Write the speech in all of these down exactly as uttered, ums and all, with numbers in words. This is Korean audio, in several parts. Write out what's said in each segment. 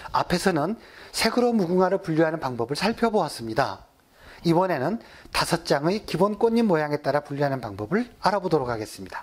앞에서는 색으로 무궁화를 분류하는 방법을 살펴보았습니다. 이번에는 다섯 장의 기본 꽃잎 모양에 따라 분류하는 방법을 알아보도록 하겠습니다.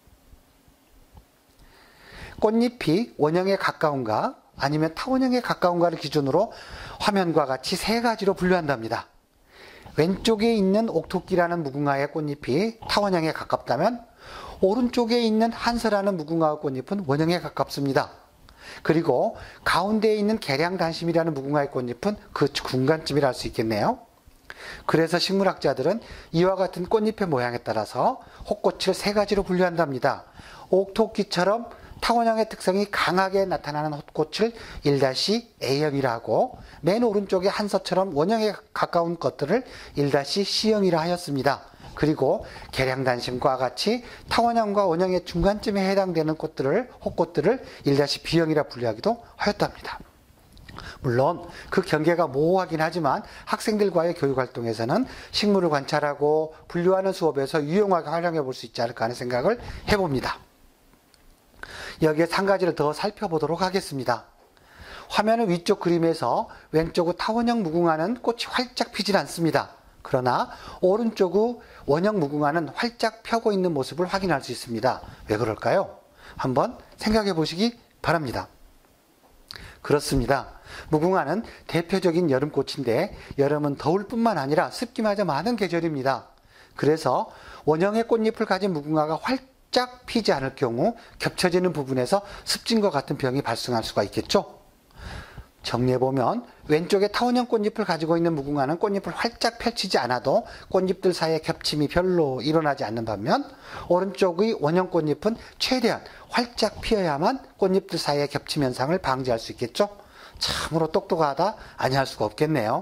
꽃잎이 원형에 가까운가 아니면 타원형에 가까운가를 기준으로 화면과 같이 세 가지로 분류한답니다. 왼쪽에 있는 옥토끼라는 무궁화의 꽃잎이 타원형에 가깝다면 오른쪽에 있는 한서라는 무궁화 꽃잎은 원형에 가깝습니다. 그리고 가운데에 있는 계량단심이라는 무궁화의 꽃잎은 그 중간쯤이라 할 수 있겠네요. 그래서 식물학자들은 이와 같은 꽃잎의 모양에 따라서 혹꽃을 세 가지로 분류한답니다. 옥토끼처럼 타원형의 특성이 강하게 나타나는 헛꽃을 일 에이형이라 하고, 맨 오른쪽에 한서처럼 원형에 가까운 것들을 일 씨형이라 하였습니다. 그리고 계량단심과 같이 타원형과 원형의 중간쯤에 해당되는 꽃들을, 혹꽃들을 일 비형이라 분류하기도 하였답니다. 물론 그 경계가 모호하긴 하지만 학생들과의 교육활동에서는 식물을 관찰하고 분류하는 수업에서 유용하게 활용해 볼 수 있지 않을까 하는 생각을 해봅니다. 여기에 한 가지를 더 살펴보도록 하겠습니다. 화면의 위쪽 그림에서 왼쪽의 타원형 무궁화는 꽃이 활짝 피질 않습니다. 그러나 오른쪽의 원형 무궁화는 활짝 펴고 있는 모습을 확인할 수 있습니다. 왜 그럴까요? 한번 생각해 보시기 바랍니다. 그렇습니다. 무궁화는 대표적인 여름꽃인데 여름은 더울 뿐만 아니라 습기마저 많은 계절입니다. 그래서 원형의 꽃잎을 가진 무궁화가 활짝 피지 않을 경우 겹쳐지는 부분에서 습진과 같은 병이 발생할 수가 있겠죠. 정리해보면 왼쪽에 타원형 꽃잎을 가지고 있는 무궁화는 꽃잎을 활짝 펼치지 않아도 꽃잎들 사이에 겹침이 별로 일어나지 않는 반면 오른쪽의 원형 꽃잎은 최대한 활짝 피어야만 꽃잎들 사이의 겹침 현상을 방지할 수 있겠죠. 참으로 똑똑하다 아니할 수가 없겠네요.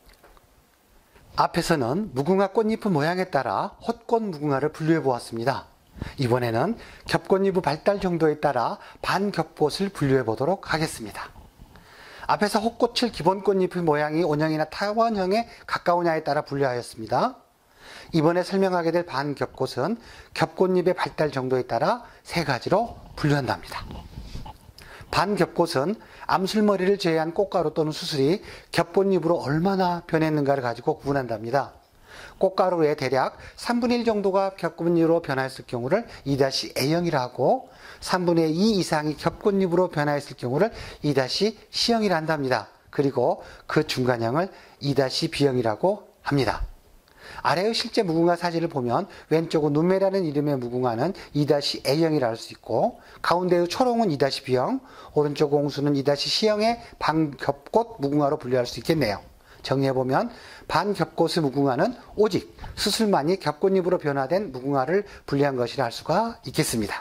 앞에서는 무궁화 꽃잎의 모양에 따라 헛꽃 무궁화를 분류해 보았습니다. 이번에는 겹꽃잎의 발달 정도에 따라 반겹꽃을 분류해 보도록 하겠습니다. 앞에서 혹꽃을 기본 꽃잎의 모양이 원형이나 타원형에 가까우냐에 따라 분류하였습니다. 이번에 설명하게 될 반겹꽃은 겹꽃잎의 발달 정도에 따라 세 가지로 분류한답니다. 반겹꽃은 암술머리를 제외한 꽃가루 또는 수술이 겹꽃잎으로 얼마나 변했는가를 가지고 구분한답니다. 꽃가루의 대략 삼분의 일 정도가 겹꽃잎으로 변화했을 경우를 이 에이형이라 하고 삼분의 이 이상이 겹꽃잎으로 변화했을 경우를 이 씨형이라 한답니다. 그리고 그 중간형을 이 비형이라고 합니다. 아래의 실제 무궁화 사진을 보면 왼쪽은 눈매라는 이름의 무궁화는 이 에이형이라 할 수 있고 가운데의 초롱은 이 비형, 오른쪽 옹수는 이 씨형의 반겹꽃 무궁화로 분류할 수 있겠네요. 정리해보면 반겹꽃의 무궁화는 오직 수술만이 겹꽃잎으로 변화된 무궁화를 분류한 것이라 할 수가 있겠습니다.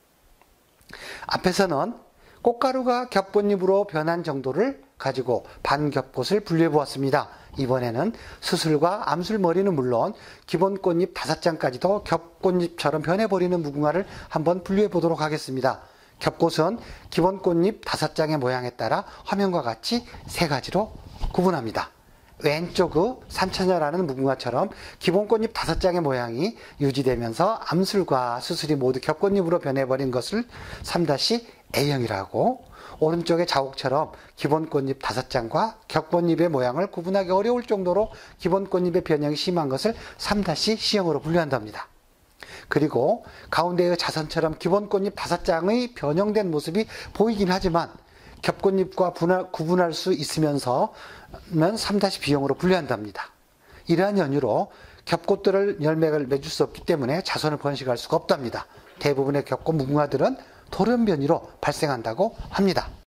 앞에서는 꽃가루가 겹꽃잎으로 변한 정도를 가지고 반겹꽃을 분류해 보았습니다. 이번에는 수술과 암술머리는 물론 기본 꽃잎 다섯 장까지도 겹꽃잎처럼 변해버리는 무궁화를 한번 분류해 보도록 하겠습니다. 겹꽃은 기본 꽃잎 다섯 장의 모양에 따라 화면과 같이 세 가지로 구분합니다. 왼쪽의 산처녀라는 무궁화처럼 기본 꽃잎 다섯 장의 모양이 유지되면서 암술과 수술이 모두 겹꽃잎으로 변해버린 것을 삼 에이형이라고, 오른쪽의 자옥처럼 기본 꽃잎 다섯 장과 겹꽃잎의 모양을 구분하기 어려울 정도로 기본 꽃잎의 변형이 심한 것을 삼 씨형으로 분류한답니다. 그리고 가운데의 자선처럼 기본 꽃잎 다섯 장의 변형된 모습이 보이긴 하지만 겹꽃잎과 분할, 구분할 수 있으면서 삼 비형으로 분류한답니다. 이러한 연유로 겹꽃들을 열매를 맺을 수 없기 때문에 자손을 번식할 수가 없답니다. 대부분의 겹꽃 무궁화들은 돌연변이로 발생한다고 합니다.